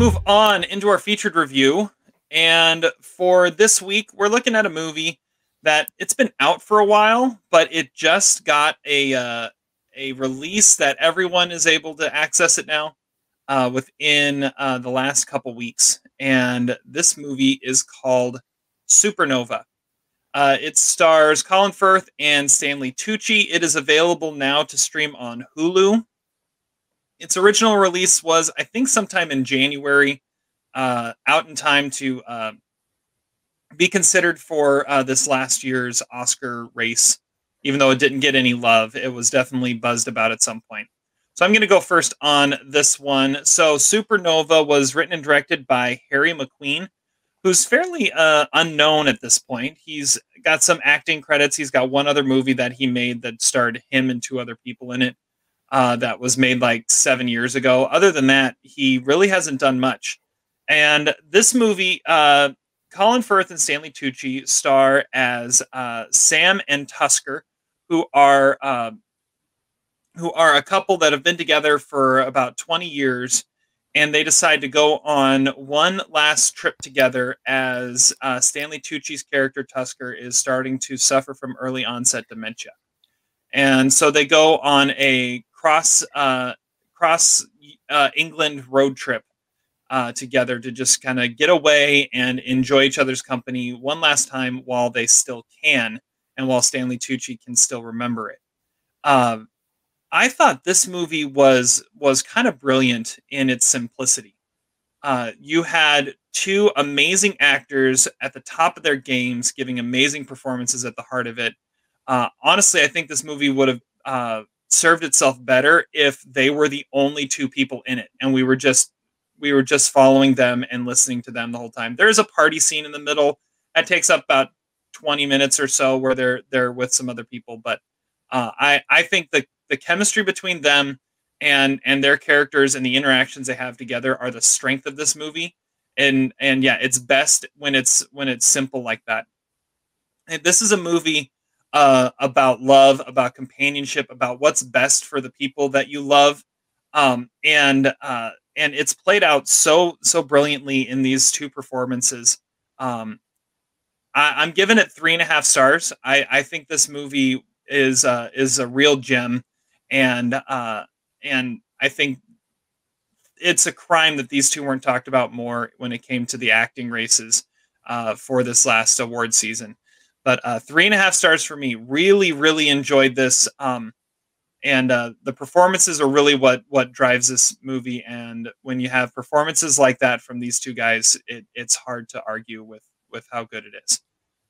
move on into our featured review. And for this week, we're looking at a movie that it's been out for a while, but it just got a release that everyone is able to access it now within the last couple weeks. And this movie is called Supernova. It stars Colin Firth and Stanley Tucci. It is available now to stream on Hulu. Its original release was, I think, sometime in January, out in time to be considered for this last year's Oscar race. Even though it didn't get any love, it was definitely buzzed about at some point. So I'm going to go first on this one. So Supernova was written and directed by Harry McQueen, who's fairly unknown at this point. He's got some acting credits. He's got one other movie that he made that starred him and two other people in it. That was made like 7 years ago. Other than that, he really hasn't done much. And this movie, Colin Firth and Stanley Tucci star as Sam and Tusker, who are a couple that have been together for about 20 years, and they decide to go on one last trip together as Stanley Tucci's character Tusker is starting to suffer from early onset dementia. And so they go on a cross England road trip together to just kind of get away and enjoy each other's company one last time while they still can, and while Stanley Tucci can still remember it. I thought this movie was kind of brilliant in its simplicity. You had two amazing actors at the top of their games, giving amazing performances at the heart of it. Honestly, I think this movie would have served itself better if they were the only two people in it, and we were just following them and listening to them the whole time. There's a party scene in the middle that takes up about 20 minutes or so where they're with some other people, but I think the chemistry between them and their characters and the interactions they have together are the strength of this movie. And yeah, it's best when it's simple like that. And this is a movie about love, about companionship, about what's best for the people that you love, and it's played out so brilliantly in these two performances. I'm giving it 3.5 stars. I think this movie is a real gem, and I think it's a crime that these two weren't talked about more when it came to the acting races for this last award season. But 3.5 stars for me. Really enjoyed this. And the performances are really what drives this movie. And when you have performances like that from these two guys, it's hard to argue with how good it is.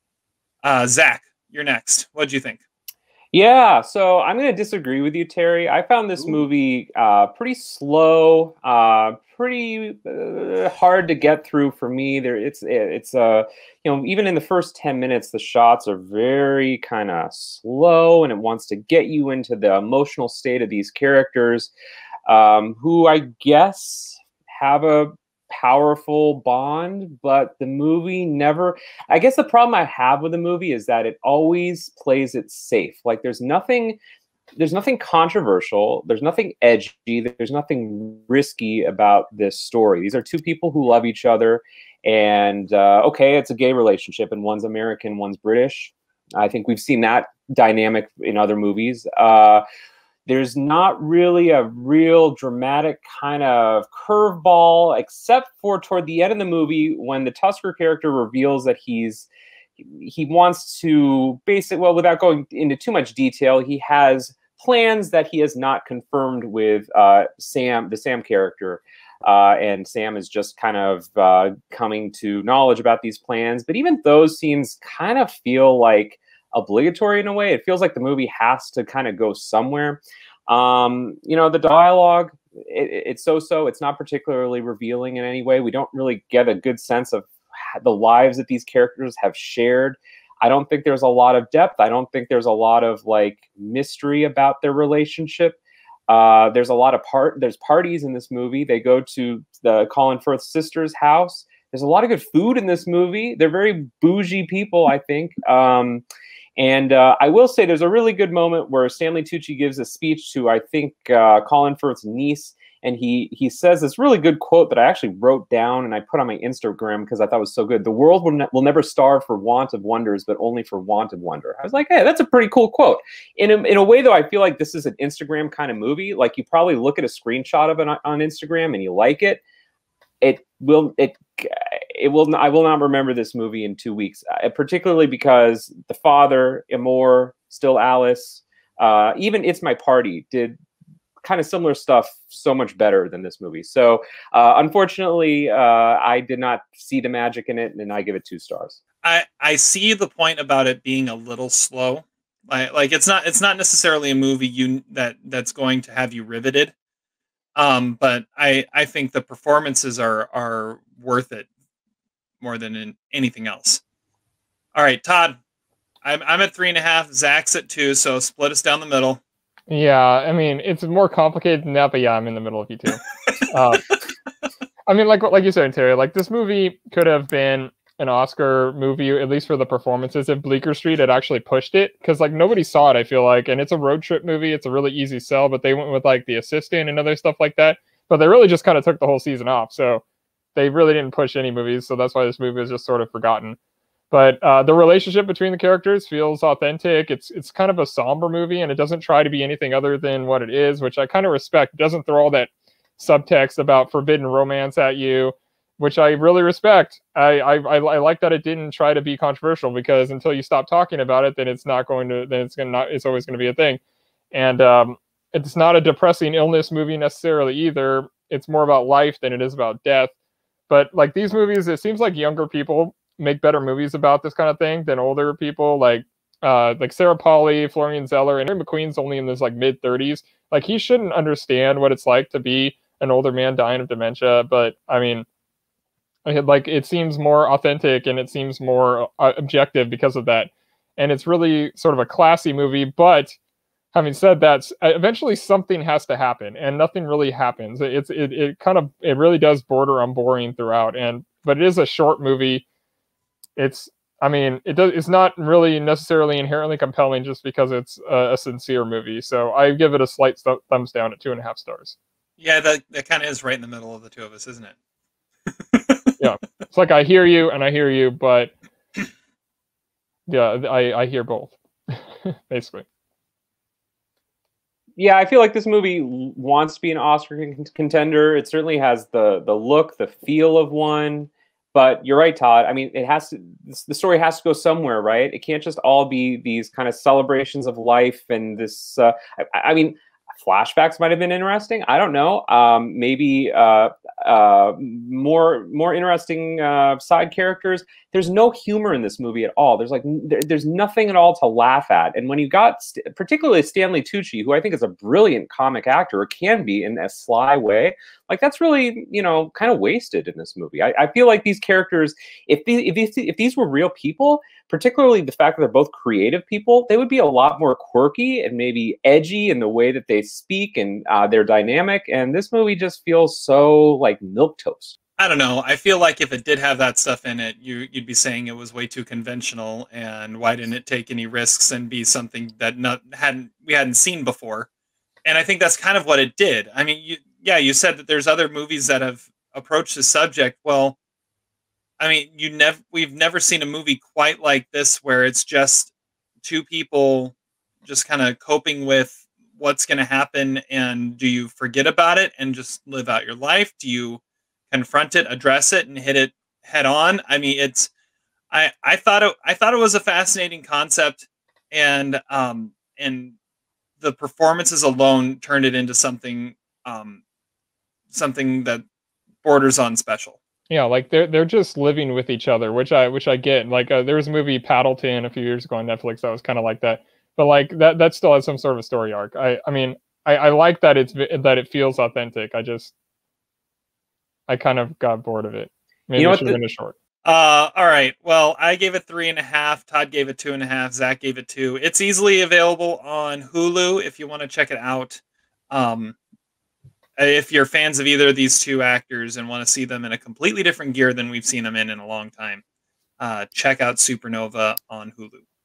Zach, you're next. What'd you think? Yeah, so I'm going to disagree with you, Terry. I found this movie pretty slow, pretty hard to get through for me. It's even in the first 10 minutes, the shots are very kind of slow, and it wants to get you into the emotional state of these characters, who I guess have a powerful bond, but the movie never. I guess the problem I have with the movie is that it always plays it safe. Like there's nothing controversial, there's nothing edgy, there's nothing risky about this story. These are two people who love each other, and okay, it's a gay relationship, and one's American, one's British. I think we've seen that dynamic in other movies. There's not really a real dramatic kind of curveball, except for toward the end of the movie when the Tusker character reveals that he wants to well, without going into too much detail, he has plans that he has not confirmed with Sam, the Sam character. And Sam is just kind of coming to knowledge about these plans. But even those scenes kind of feel like obligatory in a way. It feels like the movie has to kind of go somewhere. The dialogue, it's so-so. It's not particularly revealing in any way. We don't really get a good sense of the lives that these characters have shared. I don't think there's a lot of depth. I don't think there's a lot of like mystery about their relationship. There's a lot of there's parties in this movie. They go to the Colin Firth sister's house. There's a lot of good food in this movie. They're very bougie people, I think. And I will say there's a really good moment where Stanley Tucci gives a speech to, I think, Colin Firth's niece, and he says this really good quote that I actually wrote down and I put on my Instagram because I thought it was so good. The world will never starve for want of wonders, but only for want of wonder. I was like, hey, that's a pretty cool quote. In a way, though, I feel like this is an Instagram kind of movie. Like, you probably look at a screenshot of it on Instagram and you like it. I will not remember this movie in 2 weeks, particularly because the father, Amor, Still Alice, even It's My Party did kind of similar stuff so much better than this movie. So unfortunately, I did not see the magic in it, and I give it 2 stars. I see the point about it being a little slow. Like it's not necessarily a movie that's going to have you riveted. But I think the performances are worth it more than anything else. All right, Todd, I'm at 3.5. Zach's at 2, so split us down the middle. Yeah, I mean, it's more complicated than that, but yeah, I'm in the middle of you two. I mean, like you said, Terry, like this movie could have been an Oscar movie, at least for the performances, if Bleecker Street had actually pushed it, because like nobody saw it, I feel like, and it's a road trip movie. It's a really easy sell, but they went with like The Assistant and other stuff like that. But they really just kind of took the whole season off, so they really didn't push any movies. So that's why this movie was just sort of forgotten. But the relationship between the characters feels authentic. It's kind of a somber movie, and it doesn't try to be anything other than what it is, which I kind of respect. It doesn't throw all that subtext about forbidden romance at you, which I really respect. I like that it didn't try to be controversial, because until you stop talking about it, then it's always going to be a thing. And it's not a depressing illness movie necessarily either. It's more about life than it is about death. But like these movies, it seems like younger people make better movies about this kind of thing than older people. Like Sarah Polley, Florian Zeller, and Aaron McQueen's only in his like mid-30s. Like, he shouldn't understand what it's like to be an older man dying of dementia. But I mean, like, it seems more authentic and it seems more objective because of that. And it's really sort of a classy movie. But having said that, eventually something has to happen, and nothing really happens. It really does border on boring throughout. But it is a short movie. It's not really necessarily inherently compelling just because it's a sincere movie. So I give it a slight thumbs down at 2.5 stars. Yeah, that kind of is right in the middle of the two of us, isn't it? Yeah, it's like I hear you, but yeah, I hear both, basically. Yeah, I feel like this movie wants to be an Oscar contender. It certainly has the look, the feel of one. But you're right, Todd. I mean, the story has to go somewhere, right? It can't just all be these kind of celebrations of life and this. I mean, flashbacks might have been interesting. I don't know. Maybe more interesting side characters. There's no humor in this movie at all. There's nothing at all to laugh at. And when you got particularly Stanley Tucci, who I think is a brilliant comic actor, or can be in a sly way, like that's really, kind of wasted in this movie. I feel like these characters, if these were real people, particularly the fact that they're both creative people, they would be a lot more quirky and maybe edgy in the way that they speak and their dynamic. And this movie just feels so like milquetoast. I don't know. I feel like if it did have that stuff in it, you'd be saying it was way too conventional, and why didn't it take any risks and be something that we hadn't seen before? And I think that's kind of what it did. I mean, you said that there's other movies that have approached the subject. Well, I mean, we've never seen a movie quite like this, where it's just two people just kind of coping with what's going to happen. And do you forget about it and just live out your life? Do you confront it, address it, and hit it head on? I mean, I thought it was a fascinating concept, and the performances alone turned it into something that borders on special. Yeah, like they're just living with each other, which I get. Like there was a movie Paddleton a few years ago on Netflix that was kind of like that, but like that still has some sort of a story arc. I mean, I like that it feels authentic. I kind of got bored of it. Maybe it should have been a short. All right. Well, I gave it 3.5. Todd gave it 2.5. Zach gave it 2. It's easily available on Hulu if you want to check it out. If you're fans of either of these two actors and want to see them in a completely different gear than we've seen them in a long time, check out Supernova on Hulu.